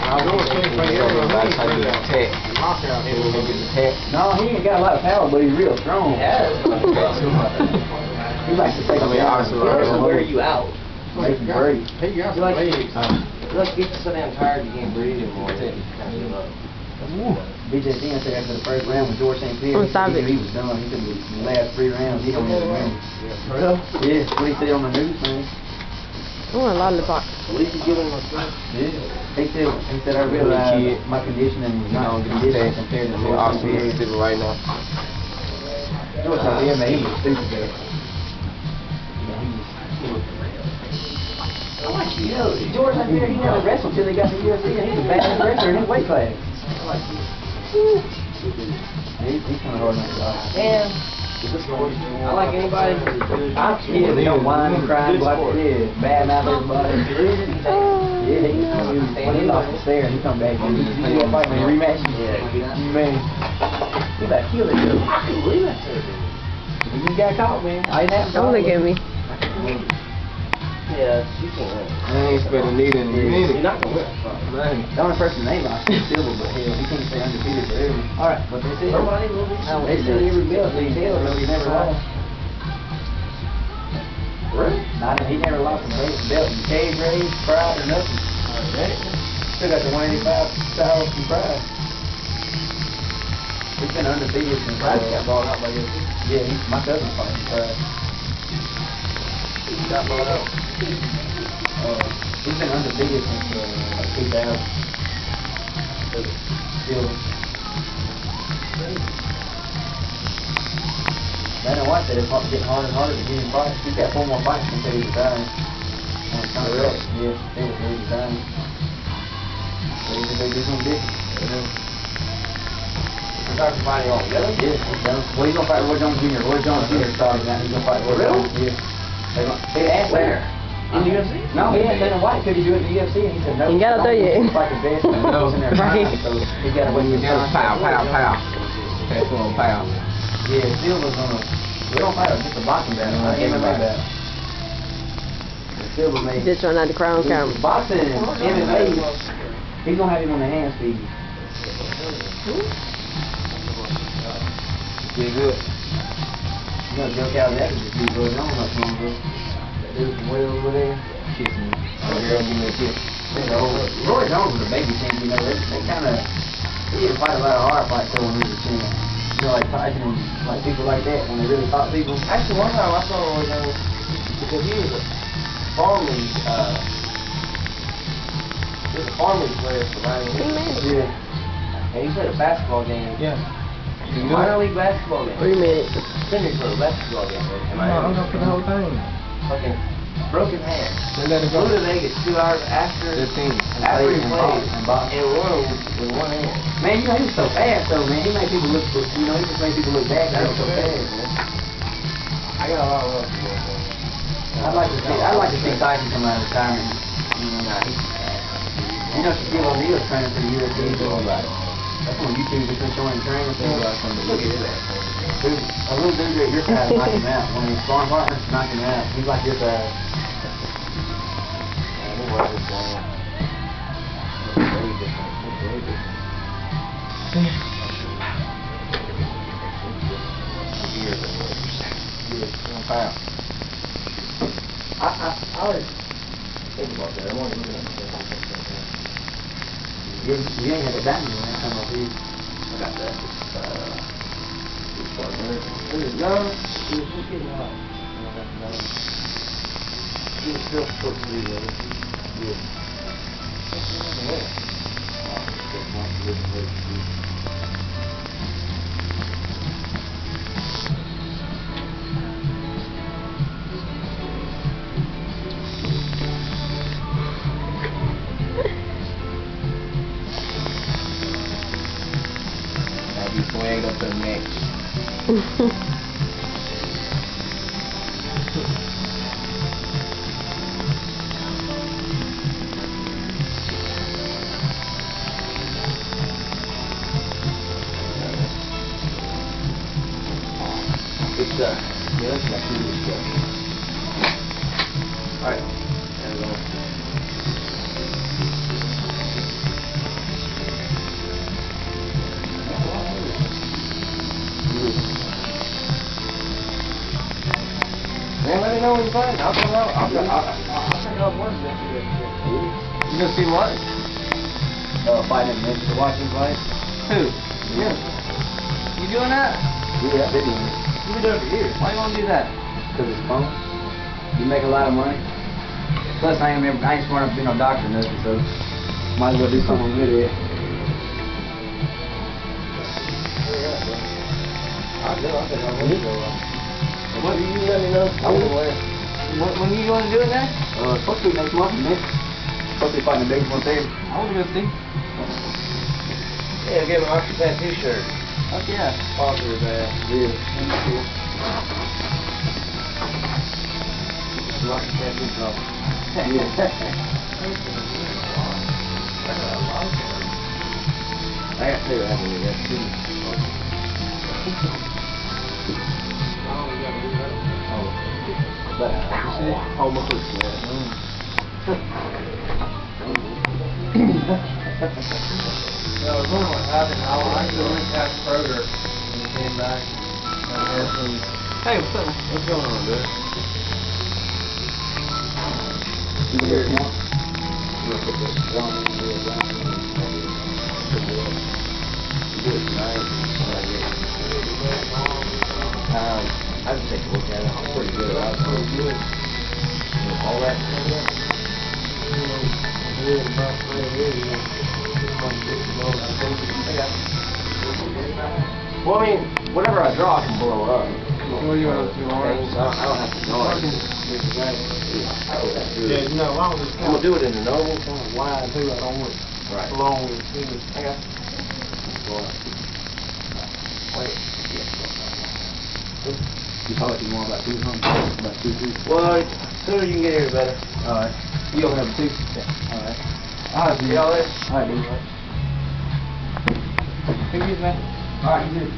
Everybody try to do the TATT. No, he ain't got a lot of power, but he's real strong. Yeah. He likes to take wear you out. Make you breathe. Hey, you got some legs. Let's get so damn tired you can't breathe anymore. BJ Dean said after the first round with George St. Pierre, he was done. He said the last 3 rounds, he don't even remember. For real? Yeah, that's what he said on the news, man. I want a lollipop. At least he's giving him a shot. Yeah. He said I realized my conditioning was not conditioning compared to George St. Pierre. Right now. George St. Pierre, man, he was stupid there. I like you. George St. Pierre, he never wrestled till he got to the UFC, and he's the baddest wrestler in his weight class. He's kind of hard on the side. Man, I like anybody. I'm scared they don't whine and cry and like bad mouth everybody. Yeah, he lost the stare and he come back and he fight me rematch. Yeah, man, he about killed it. I can believe that. You got caught, man. I didn't have to. Don't look at me. Yeah, you can't win. I ain't spent a need in the You're not gonna win. The only person they lost is Silver, but hell, he can't stay undefeated forever. All right, but they said Nobody will be. they said every belt that he held, he never lost. Really? He never lost a belt in cage race, pride, or nothing. Still got the 185 titles from pride. He's been undefeated since Pride got bought out by you. Yeah, my cousin's fighting pride. He got bought out. He's been undefeated since 2000. Still. Dana White said it's getting harder and harder to get him fights. He's got 4 more fights until he's retiring. Yeah, he was retiring. So he's going to do something different. We're talking fighting all together? Yeah, he's done. Well, he's going to fight Roy Jones Jr. Roy Jones Jr. started now. He's going to fight Roy Jones. Yeah. They asked Where? In the UFC? No, he asked Dana White, could he do it in the UFC? And he said no. You gotta do it. He's like the best. No. Right. So he got to wait his time. Pow. That's one pow. Yeah, Silver's gonna. We don't fight just a boxing battle, not MMA battle. Silver made. Just trying not to cry on camera. Boxing and MMA, he's gonna have him on the hand speed. Get good. You know, Joe Calzaghe just beat Roy Jones not too long ago. That dude from way over there. Kissing me. The girl give me a kiss. Roy Jones was a baby champ, you know. They kind of. He didn't fight a lot of hard fights though when he was a champ. You know, like Tyson and like people like that, when they really fought people. Actually, one time I saw Roy Jones because he was a farm league, player for Miami. Yeah. And he played a basketball game. Yeah. Minor league basketball game. 3 minutes. Finished for a basketball game. I'm going for the whole thing. Fucking broke his hand. They let it go. Flew to Vegas 2 hours after he played and won with 1 hand. Man, you know, he was so fast though, man. He made people look, you know, he just made people look bad. He was so fast, man. I got a lot of love for him. I'd like to see Tyson come out of retirement. You know, Shaquille O'Neal's training for the UFC. That's on YouTube. Just been showing him training. Look at that. Dude, a little dude at your size knocked him out. One of his sparring partners knocked him out. He's like your size. Very different. Very different. I always think about that. I want to look at that. You ain't had a diamond when that come up here. I got that. This is young. He was just getting out. He was still supposed to be there. Swag up the neck. It's yeah, that's my previous stuff. Alright, there we go. watching fight? I'll come out. I'll check out one. You gonna see what? Fighting in the watching fight. Who? Yeah. You doing that? Yeah, I've been doing it. You've been doing it for years. Why you wanna do that? Because it's fun. You make a lot of money. Plus, I ain't smart enough to be no doctor or nothing, so might as well do something good with it. What do you let me know? When you going to do it now? Supposed to be next month, man. Supposed to be fighting the biggest one there. I want to go see. Yeah, give him off your tattoo shirt. Fuck yeah. Sponsor his ass. Yeah. Rock your tattoo shop. I got two, I believe. That's two. But almost looks good. No, it was only what happened. I went to Cash Kroger and he came back. Hey, what's up? What's going on, dude? You can hear it more? You want to put this drum in here, do it tonight. I just take a look at it. I'm pretty good. I was pretty good. All that. Well, I mean, whatever I draw can blow up. What do you want to do? I don't have to know it. Yeah, no, I was just I'm gonna do it in the normal, kind of wide too. I don't want it right along with the I got Wait. You talking more about 200? About 200? Well, sooner you can get here, the better. Alright. You don't have a 2? Alright. Alright, see y'all later. Alright, dude. Thank you, man. Alright, you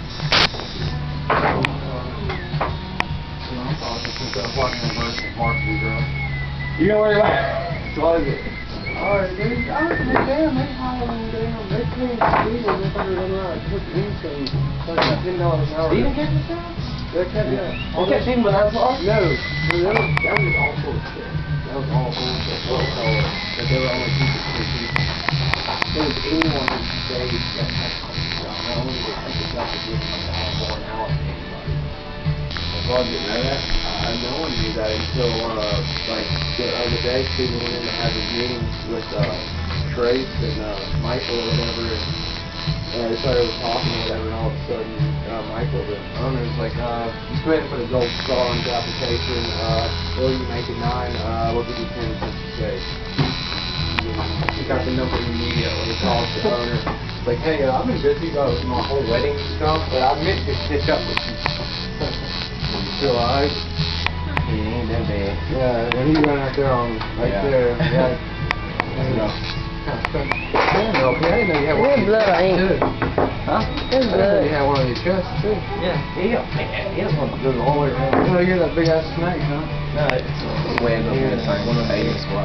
You know where you're at? What is it? Alright, dude. I was like, damn, they hauling down. They clean Steven if I remember right. Took anything. Like $10 an hour. Steven kept this down? They kept it up. You kept Steven, but that's all? No. That was all bullshit. That was all bullshit. But they were only keeping it. There was anyone who stayed that had not only would take a job to give them like a more an hour to anybody. Well, I didn't know that. No one knew that until, like, the other day, Steven went in to have his meeting with, Trace and, Michael or whatever, and they started talking or whatever, and all of a sudden, Michael, the owner, was like, you still have to put a gold star on the application, or you make it 9, we'll give you 10 cents a shake. He got the number immediately, he called the owner, like, hey, I've been busy about my whole wedding stuff, but I meant to catch up with you. Still alright? He ain't that bad. Yeah, when he went out there on, there, yeah. Yeah, okay, I didn't know you had one of There's these blood, chests, ain't too. Huh? There's I didn't know blood. you had one of these chests, too. Yeah. He doesn't want to go all the way around. Oh, you're that big ass snake, huh? No, it's way up here, it's like 180 squat.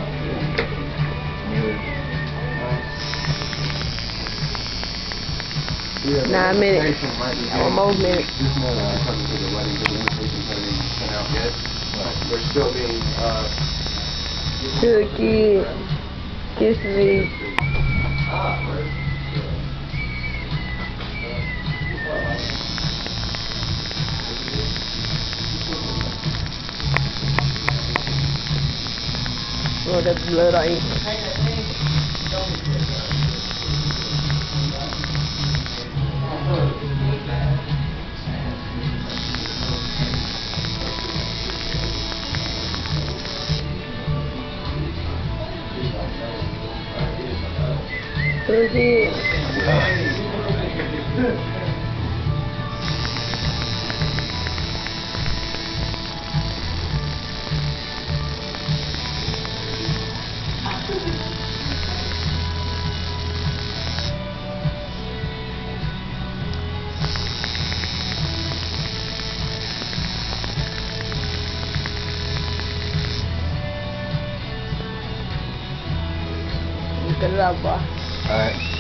Yeah, 9 minutes. invitation might be One more minute. Just know that I'm coming to the wedding, but the invitations haven't even sent out yet. They're still being, To the kid. Kiss me. Oh, that's blood I ain't. Turkey. Cut it out, boy. alright.